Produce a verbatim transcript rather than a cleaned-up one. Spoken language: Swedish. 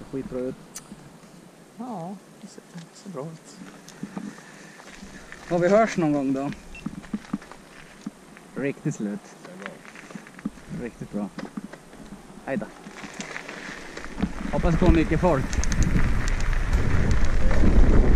skitbra ut. Ja, det ser, det ser bra ut. Har vi hörs någon gång då? Riktigt slut. Riktigt bra. Hej då. Hoppas det kommer mycket folk.